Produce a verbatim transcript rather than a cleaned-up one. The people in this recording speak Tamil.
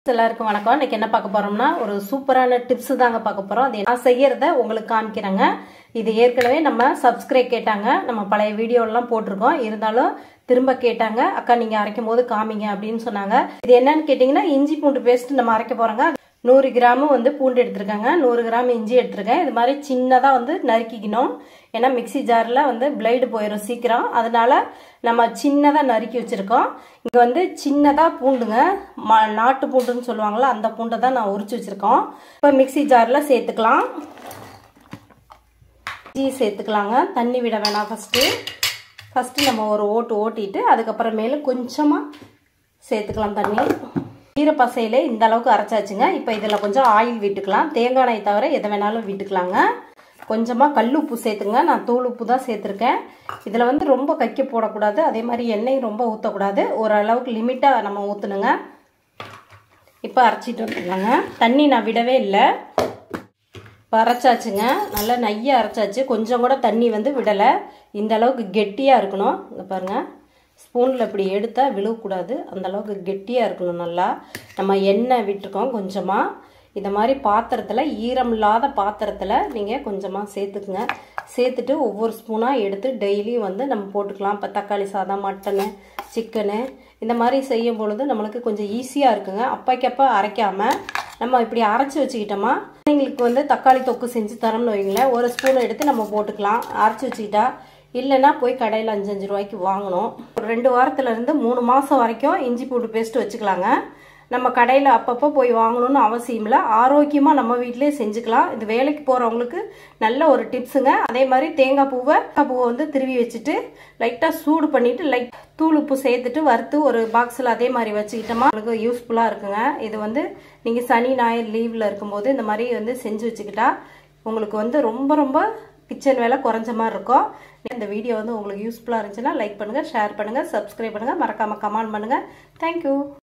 எல்லாருக்கும் வணக்கம். இன்னைக்கு என்ன பார்க்க போறோம்னா ஒரு சூப்பரான டிப்ஸ் தாங்க பார்க்க போறோம். அது நான் செய்யறத உங்களுக்கு காமிக்கிறேங்க. இது ஏற்கனவே நம்ம சப்ஸ்கிரைப் கேட்டாங்க, நம்ம பழைய வீடியோ எல்லாம் போட்டிருக்கோம். இருந்தாலும் திரும்ப கேட்டாங்க, அக்கா நீங்க அரைக்கும் போது காமிங்க அப்படின்னு சொன்னாங்க. இது என்னன்னு கேட்டீங்கன்னா இஞ்சி பூண்டு பேஸ்ட் நம்ம அரைக்க போறோங்க. நூறு கிராம் வந்து பூண்டு எடுத்திருக்காங்க, நூறு கிராம் இஞ்சி எடுத்திருக்கேன். இது மாதிரி சின்னதா வந்து நறுக்கிக்கணும். ஏன்னா மிக்சி ஜார்ல வந்து பிளேடு போயிடும் சீக்கிரம், அதனால நம்ம சின்னதா நறுக்கி வச்சிருக்கோம். இங்க வந்து சின்னதா பூண்டுங்க, நாட்டு பூண்டுன்னு சொல்லுவாங்களா, அந்த பூண்டை தான் நான் உரிச்சு வச்சிருக்கோம். இப்போ மிக்சி ஜார்ல சேர்த்துக்கலாம். இஞ்சி சேர்த்துக்கலாங்க. தண்ணி விட வேணாம். ஃபர்ஸ்ட் ஃபர்ஸ்ட் நம்ம ஒரு ஓட்டு ஓட்டிட்டு அதுக்கப்புறமேல கொஞ்சமா சேர்த்துக்கலாம் தண்ணி. ஈரப்பசையில இந்த அளவுக்கு அரைச்சாச்சுங்க. இப்போ இதில் கொஞ்சம் ஆயில் விட்டுக்கலாம். தேங்காய் எண்ணெய் தவிர எதை வேணாலும் விட்டுக்கலாங்க. கொஞ்சமாக கல் உப்பு சேர்த்துங்க. நான் தூள் உப்பு தான் சேர்த்துருக்கேன். இதில் வந்து ரொம்ப கைக்க போடக்கூடாது, அதே மாதிரி எண்ணெய் ரொம்ப ஊற்றக்கூடாது. ஓரளவுக்கு லிமிட்டாக நம்ம ஊற்றணுங்க. இப்போ அரைச்சிட்டு வந்துக்கலாங்க. தண்ணி நான் விடவே இல்லை. இப்போ அரைச்சாச்சுங்க. நல்லா நைய அரைச்சாச்சு. கொஞ்சம் கூட தண்ணி வந்து விடலை. இந்த அளவுக்கு கெட்டியாக இருக்கணும். இங்கே பாருங்கள், ஸ்பூனில் இப்படி எடுத்தால் விழுவக்கூடாது, அந்த அளவுக்கு கெட்டியாக இருக்கணும். நல்லா நம்ம எண்ணெய் விட்டுருக்கோம் கொஞ்சமாக. இந்த மாதிரி பாத்திரத்தில், ஈரம் இல்லாத பாத்திரத்தில் நீங்கள் கொஞ்சமாக சேர்த்துக்குங்க. சேர்த்துட்டு ஒவ்வொரு ஸ்பூனாக எடுத்து டெய்லியும் வந்து நம்ம போட்டுக்கலாம். இப்போ தக்காளி சாதம், மட்டனு, சிக்கனு இந்த மாதிரி செய்யும் பொழுது நம்மளுக்கு கொஞ்சம் ஈஸியாக இருக்குங்க. அப்பைக்கப்போ அரைக்காமல் நம்ம இப்படி அரைச்சி வச்சுக்கிட்டோமா, எங்களுக்கு வந்து தக்காளி தொக்கு செஞ்சு தரோம்னு வைங்களேன், ஒரு ஸ்பூன் எடுத்து நம்ம போட்டுக்கலாம் அரைச்சி வச்சுக்கிட்டா. இல்லைன்னா போய் கடையில் அஞ்சு அஞ்சு ரூபாய்க்கு வாங்கணும். ஒரு ரெண்டு வாரத்துலேருந்து மூணு மாதம் வரைக்கும் இஞ்சி பூண்டு பேஸ்ட் வச்சுக்கலாங்க. நம்ம கடையில் அப்பப்போ போய் வாங்கணும்னு அவசியம் இல்லை. ஆரோக்கியமாக நம்ம வீட்டிலே செஞ்சுக்கலாம். இது வேலைக்கு போகிறவங்களுக்கு நல்ல ஒரு டிப்ஸுங்க. அதே மாதிரி தேங்காய் பூவை பூவை வந்து திருவி வச்சுட்டு லைட்டாக சூடு பண்ணிவிட்டு லைட் தூள் உப்பு சேர்த்துட்டு வறுத்து ஒரு பாக்ஸில் அதே மாதிரி வச்சுக்கிட்டோமா உங்களுக்கு யூஸ்ஃபுல்லாக இருக்குங்க. இது வந்து நீங்கள் சனி ஞாயிறு லீவில் இருக்கும்போது இந்த மாதிரி வந்து செஞ்சு வச்சுக்கிட்டா உங்களுக்கு வந்து ரொம்ப ரொம்ப கிச்சன் வேலை குறைஞ்ச மாதிரி இருக்கும். இந்த வீடியோ வந்து உங்களுக்கு யூஸ்ஃபுல்லாக இருந்துச்சுன்னா லைக் பண்ணுங்கள், ஷேர் பண்ணுங்கள், சப்ஸ்கிரைப் பண்ணுங்கள், மறக்காமல் கமெண்ட் பண்ணுங்கள். தேங்க்யூ.